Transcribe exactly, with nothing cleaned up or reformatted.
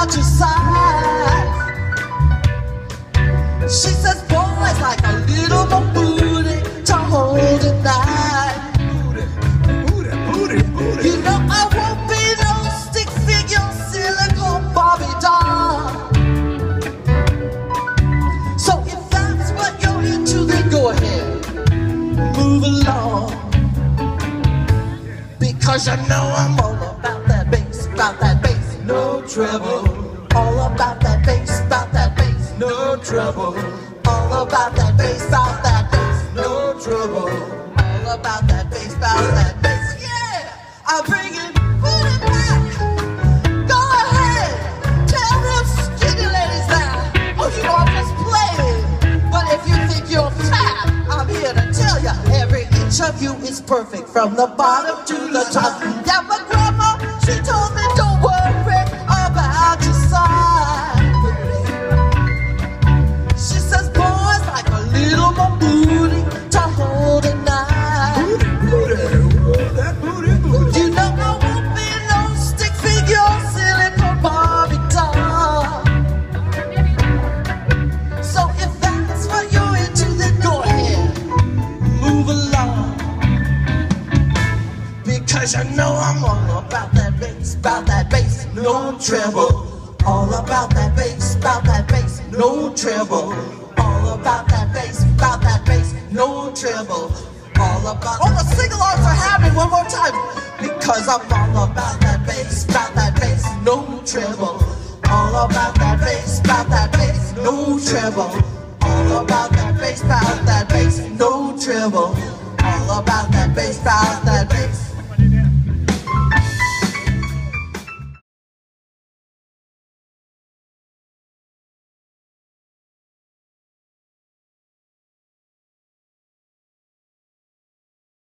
about your size. She says boys like a little more booty to hold tonight. Booty, booty, booty, booty. You know I won't be no stick figure silicone Barbie doll. So if that's what you're into, then go ahead, move along. Because you know I'm all about that bass, about that bass, no trouble. All about that bass, about that bass, no trouble. All about that bass, about that bass, no trouble. All about that bass, about that bass, yeah! I'll bring it, put it back. Go ahead, tell them skinny ladies that. Oh, you know I'm just playing. But if you think you're fat, I'm here to tell you, every inch of you is perfect from the bottom to the top. Yeah, my grandma, she told me don't worry about your size. She says boys like a little more booty to hold at night. Booty, booty, ooh, that booty, booty. You know I won't be no stick figure silicone Barbie doll. So if that's what you're into, then go ahead, move along. Because you know I'm all about that bass, about that bass, no treble. All about that bass, about that bass, no treble. All about that bass, about that bass, no treble. All about. All the sing-alongs are happening one more time. Because I'm all about that bass, about that bass, no treble. All about that bass, about that bass, no treble. All about that bass, about that bass, no treble. All about that bass, about that bass.